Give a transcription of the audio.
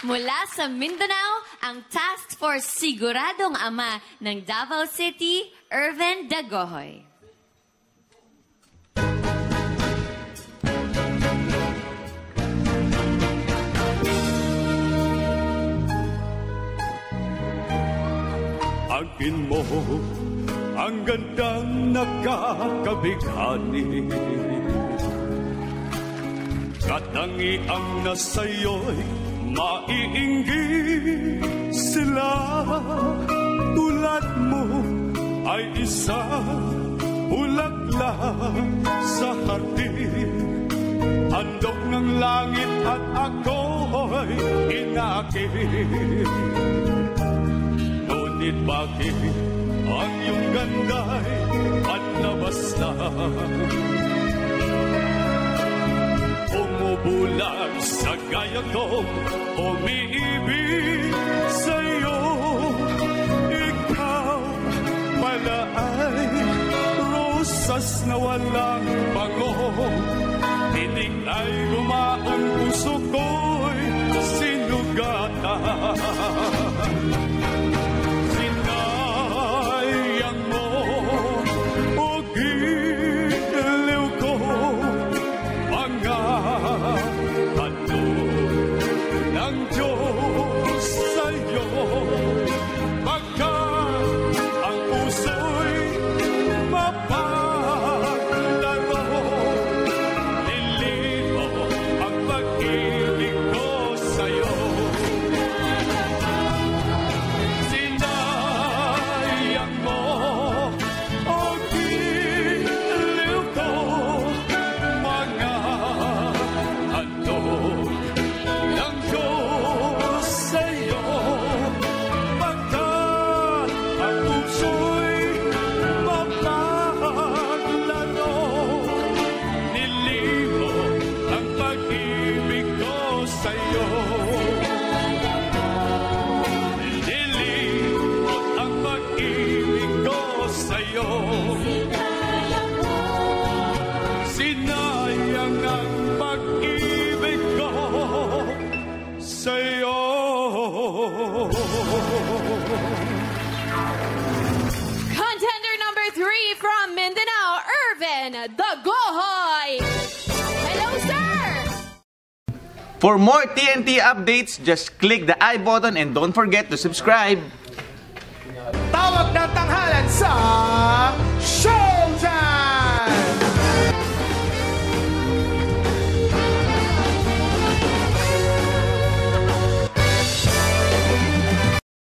Mula sa Mindanao, ang Task Force Siguradong Ama ng Davao City, Irvin Dagohoy. Akin mo ang gandang nakakabighani, katangiang na sa'yo'y maiinggit sila. Tulad mo ay isang bulaklak sa hardin, handog ng langit at ako'y inakit. Ngunit bakit ang iyong ganda'y panlabas na, umubulag sa gaya kong umiibig sa'yo? Ikaw pala ay rosas na walang bango, tinig ay lumaong puso ko'y sinugatan. Contender number 3 from Mindanao, Irvin Dagohoy. Hello, sir! For more TNT updates, just click the I button and don't forget to subscribe. Tawag ng tanghalan sa show!